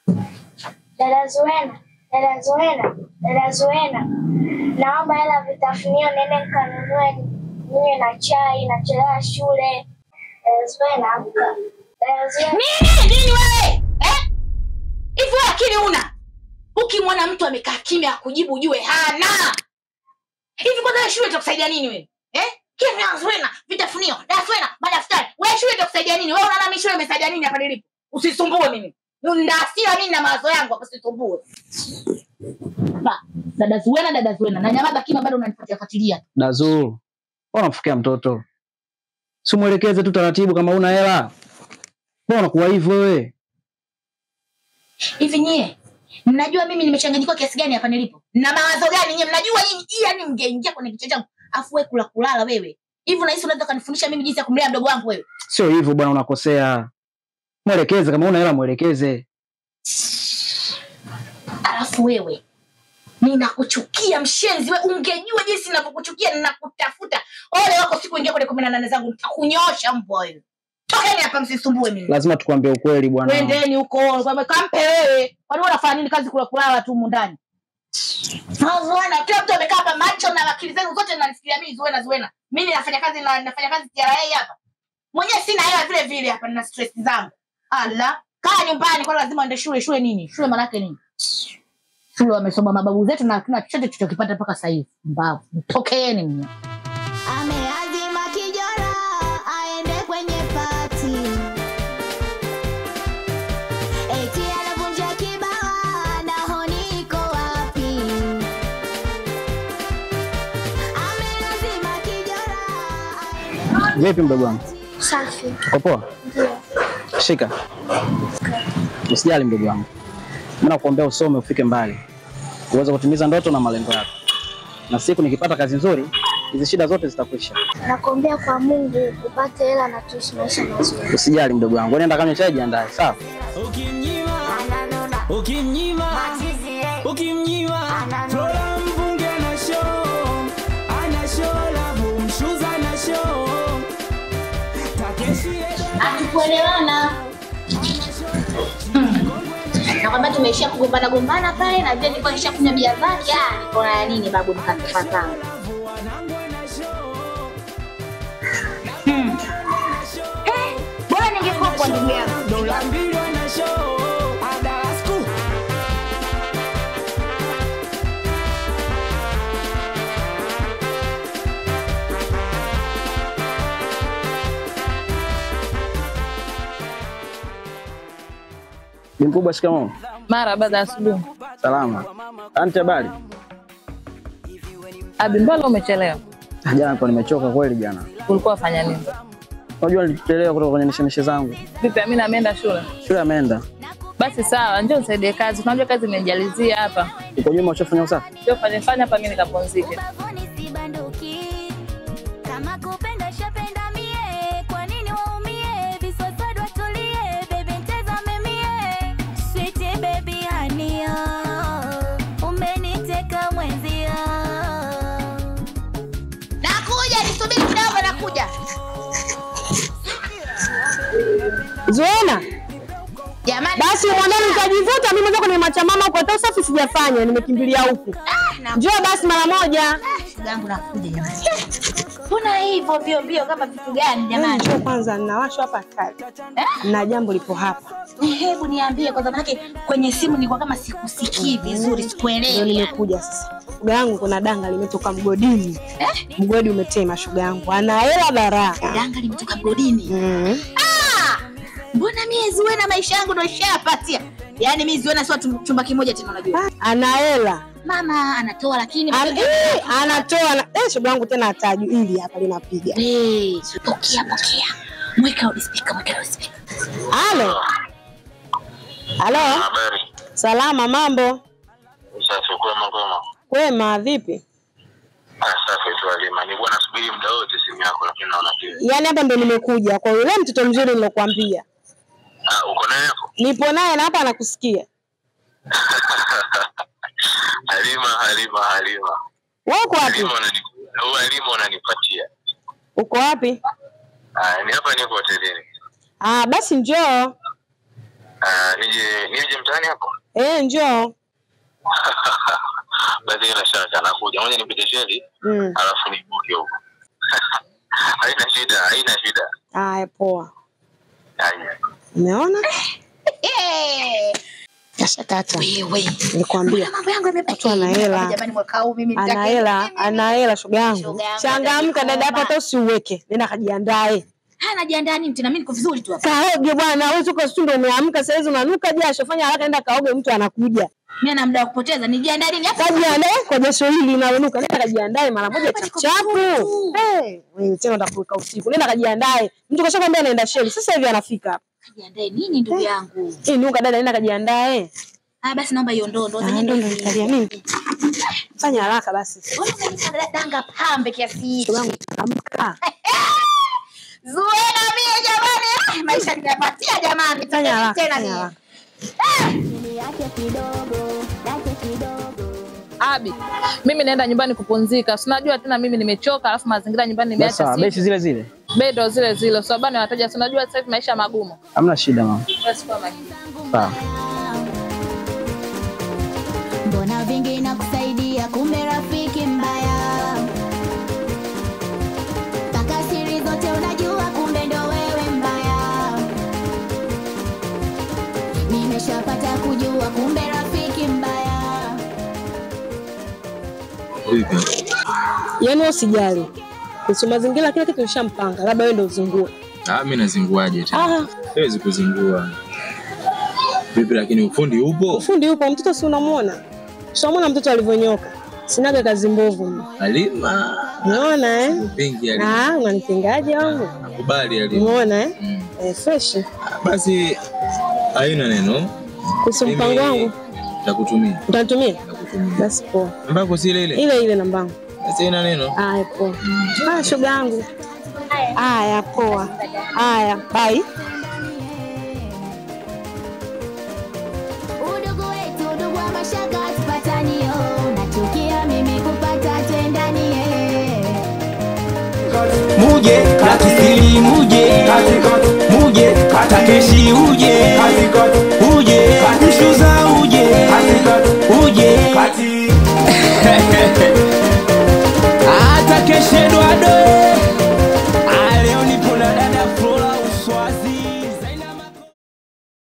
Dada Zuena. Naomba hela vitafunio nene kanunue niwe na chai na chelewa shule. Zuena amka. Nini wewe? Hivi akili una? Ukimwona mtu amekaa kimya akujibu ujue hana. Hivi kwanza shule itakusaidia nini wewe? Kimya Zuena, vitafunio, Zuena, madaftari. Wewe shule itakusaidia nini? Wewe unaona mimi shule imesaidia nini hapa nilipo? Usisumbue mimi. Ndasia mimi na mawazo yangu hapa usisumbue. Dada Zuena na nyamaza kima bado unanifuatilia. Dazu, unamfukia mtoto. Si muelekeze tu taratibu kama una hela. Mbona kuwa hivyo wewe? Hivi nyie, mnajua mimi nimechanganyikiwa kiasi gani hapa nilipo? Na mawazo gani nyie mnajua yani mngeingia kwenye kichwa changu afu wewe kulala wewe. Hivi unahisi unaweza kunifundisha mimi jinsi ya kumlea mdogo wangu wewe? Sio hivyo bwana, unakosea. Mwelekeze kama una hela mwelekeze. Alafu wewe ninakuchukia mshenzi wewe, ungejua jinsi ninavyokuchukia ninakutafuta. Ole wako siku ingia kwenye 18 zangu nitakunyosha mbwa wewe. Tokeni hapa msisumbue mimi. Lazima tukwambie ukweli bwana. Twendeni huko, kampe wewe. Kwani unafanya nini kazi kulala tu huko ndani? Zuena, kila mtu amekaa hapa macho na akili zenu zote zinanisikia mimi Zuena. Mimi nafanya kazi TRA hapa. Mwenyewe sina hela vile vile hapa nina stress zangu. Allah, kaa nyumbani kwa lazima uende shule. Shule nini? Shule maana yake nini? Shule wamesoma mababu zetu na tuna chochote tulichokipata mpaka sasa hivi. Mbavu. Tokeeni mimi. Ameazima kijora aende kwenye party. Eti anavunja kibawa na honi iko wapi? Ameazima kijora. Vipi mdogo wangu? Safi. Uko poa? Ndio. Shika. Usijali mdogo wangu. Mimi nakuombea usome ufike mbali. Uweze kutimiza ndoto na malengo yako. Na siku nikipata kazi nzuri, hizi shida zote zitakwisha. Nakuombea kwa Mungu upate hela na tuishi maisha mazuri. Usijali mdogo wangu. Nenda kama chai jiandae, sawa? Ukimnyima Flora mbunge na show. Ana show la bumshuza na show. Takeshi Hatukuelewana. Na kwamba tumeishia kugombana pale na vile nilikuwa nishakunywa bia zake. Niko na nini babu nikatapata. Bora ningekuwa kwa ndugu yangu. dola mbili na show. Adasku. Ni mkubwa shikamoo. Marahaba za asubuhi. Salama. Ante habari? Abi, mbona umechelewa? Jana nilikuwa nimechoka kweli jana. Ulikuwa ufanya nini? Unajua nilichelewa kutoka kwenye mishemishe zangu. Vipi Amina ameenda shule? Shule ameenda. Basi sawa, njoo nisaidie kazi. Unajua kazi imejalizia hapa. Uko nyuma ushafanya usafi? Njoo fanya hapa mimi nikapumzike. Kama kupenda shapenda mie, kwa nini waumie? Visosado tulie, baby ntazame mie. Sweet baby hania, umeniteka mwenzia. Nakuja, nisubiri kidogo nakuja. Zuena. Jamani. Basi mwandani nitajivuta mimi mwanzo kwenye machamama huko hata usafi sijafanya nimekimbilia huku. Njoo basi mara moja. Yangu nakuja jamani. Mbona hivyo mbio kama vitu gani jamani? Njoo kwanza ninawashwa hapa kali. Na jambo lipo hapa. Hebu niambie kwa sababu kwenye simu nilikuwa kama sikusikii vizuri, sikuelewi. Ndio nimekuja sasa. Shoga yangu kuna danga limetoka mgodini. Mgodi umetema shoga yangu. Ana hela baraka. Danga limetoka mgodini. Mbona mimi Zuena maisha yangu ndio ishapatia? Yaani mimi Zuena sio chumba kimoja tena unajua. Ana hela. Mama anatoa lakini anatoa shoga yangu tena ataju ili hapa linapiga. Pokea. Mweka speaker. Halo. Habari. Salama, mambo? Safi, kwema. Kwema, vipi? Safi tu Halima. Nilikuwa nasubiri muda wote simu yako lakini naona pia. Yaani hapa ndo nimekuja kwa yule mtoto mzuri nilokuambia. Uko naye hapo? Nipo naye na hapa anakusikia. Halima. Wako wapi? Halima unanipatia. Uko wapi? Ni hapa niko hotelini. Basi njoo. Nije mtaani hapo? Njoo. Basi ila shaka nakuja. Ngoja nipite sheli. Alafu nibuke huko. Haina shida. Haya poa. Haya. Umeona? Kasha tata. Wewe. Nikwambia. Mambo yangu yamepata. Ana hela. Jamani mwaka huu mimi Ana hela shoga yangu. Changamka dada hapa hata usiweke. Nenda kajiandae. Anajiandaa nini tena? Mimi niko vizuri tu hapa. Kaoge bwana, wewe uko studio umeamka sasa hizo unanuka jasho. Fanya haraka nenda kaoge, mtu anakuja. Mimi na muda wa kupoteza, nijiandae nini hapa? Kajiandae kwa jasho hili linalonuka. Nenda kajiandae mara moja chapu. Wewe tena utakuka usiku. Nenda kajiandae. Mtu kashakwambia anaenda sheli. Sasa hivi anafika. Kajiandae nini ndugu yangu? Nuka dada nenda kajiandae. Basi naomba hiyo ndoo zenyewe ndio nitalia mimi. Fanya haraka basi. Wewe unanipanda danga pambe kiasi hicho. Amka. Zuena mimi jamani, maisha ninapatia jamani. Fanya haraka tena tena. Abi, mimi naenda nyumbani kupumzika. Si unajua tena mimi nimechoka, alafu mazingira nyumbani nimeacha Sasa beshi zile. Bedo zile. Sababu wanataja, si unajua sasa hivi maisha magumu. Hamna shida mama. Basi kwa makini. Sawa. Mbona vingi na kusaidia kumbe rafiki mbaya. Kaka siri zote unajua kumbe ndo wewe mbaya. Nimeshapata kujua kumbe rafiki mbaya. Yaani usijali. Kuhusu mazingira kila kitu nishampanga. Labda wewe ndio uzingue. Mimi nazinguaje tena? Siwezi kuzingua. Vipi lakini ufundi upo? Ufundi upo, mtoto si unamuona? Unamuona mtoto alivyonyoka. Sinaga kazi mbovu. Halima. Unaona Pingi Halima. Unanipingaje wangu? Nakubali Halima. Unaona fresh. Basi haina neno. Kuhusu mpango wangu nitakutumia. Utanitumia? Nitakutumia. Basi poa. Namba yako si ile? Ile namba yangu. Basi haina neno. Poa. Shoga yangu. Haya poa. Haya bye. Udugu wetu udugu wa mashaka tupatanio. Nachukia mimi kupata tendanie. Muje katikili muje kata keshi uje